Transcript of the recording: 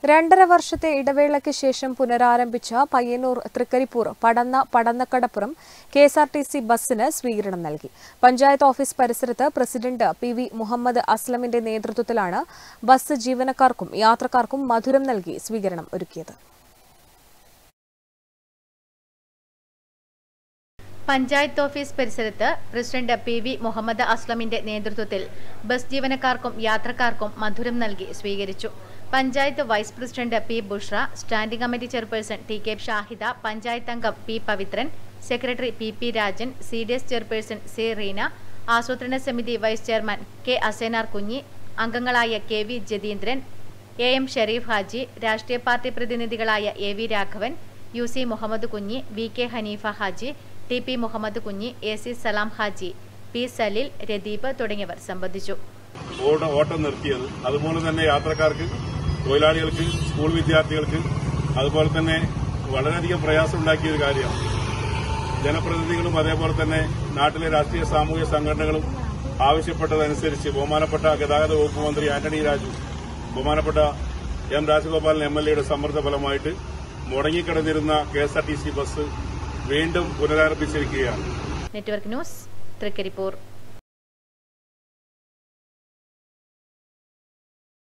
2.5 വർഷത്തെ ഇടവേളയ്ക്ക് ശേഷം പുനരാരംഭിച്ച പയ്യന്നൂർ തൃക്കരിപ്പൂർ പടന്നക്കടപ്പുറം കെഎസ്ആർടിസി ബസ്സിന് സ്വീകരണം നൽകി. പഞ്ചായത്ത് ഓഫീസ് പരിസരത്ത് പ്രസിഡന്റ് പി.വി. മുഹമ്മദ് അസ്ലമിന്റെ നേതൃത്വത്തിലാണ് ബസ് ജീവനക്കാർക്കും യാത്രക്കാർക്കും മധുരം നൽകി സ്വീകരണം ഒരുക്കിയത്. പഞ്ചായത്ത് ഓഫീസ് പരിസരത്ത് പ്രസിഡന്റ് പി.വി. മുഹമ്മദ് അസ്ലമിന്റെ നേതൃത്വത്തിൽ ബസ് ജീവനക്കാർക്കും യാത്രക്കാർക്കും മധുരം നൽകി സ്വീകരിച്ചു. Panchayat vice president P. Bushra, standing committee chairperson T. K. Shahida, panchayat അംഗം P. Pavithran, secretary P. Rajan, CDS chairperson C. Reena, ആസൂത്രണ സമിതി വൈസ് ചെയർമാൻ കെ. അസേനാർ കുഞ്ഞി, അംഗങ്ങളായ K. V. Jatheendran, M. Shareef Haji, രാഷ്ട്രീയ പാർട്ടി പ്രതിനിധികളായ A. V. Raghavan, UC Muhammad Kunhi, V. K. Haneefa Haji, T. P. Muhammad Kunhi, AC Salam Haji, P. Saleel, Radeep തുടങ്ങിയവർ സംബന്ധിച്ചു. ഓട്ടം നിർത്തിയത് അതുപോലെ തന്നെ യാത്രക്കാർക്ക്, തൊഴിലാളികൾക്ക്, സ്കൂൾ വിദ്യാർത്ഥികൾക്ക് അതുപോലെ തന്നെ വളരെയധികം പ്രയാസം ഉണ്ടാക്കിയ ഒരു കാര്യമാണ്. ജനപ്രതിനിധികളും അതേപോലെ തന്നെ നാട്ടിലെ രാഷ്ട്രീയ സാമൂഹിക സംഘടനകളും ആവശ്യപ്പെട്ടതനുസരിച്ച് ബഹുമാനപ്പെട്ട ഗതാഗത വകുപ്പ് മന്ത്രി ആന്റണി രാജു, ബഹുമാനപ്പെട്ട M. രാജഗോപാലൻ MLA സമ്മർദ്ദ ഫലമായിട്ട് മുടങ്ങിക്കിടന്നിരുന്ന KSRTC ബസ് വീണ്ടും പുനരാരംഭിച്ചിരിക്കുകയാണ്. Network news, Trikaripur.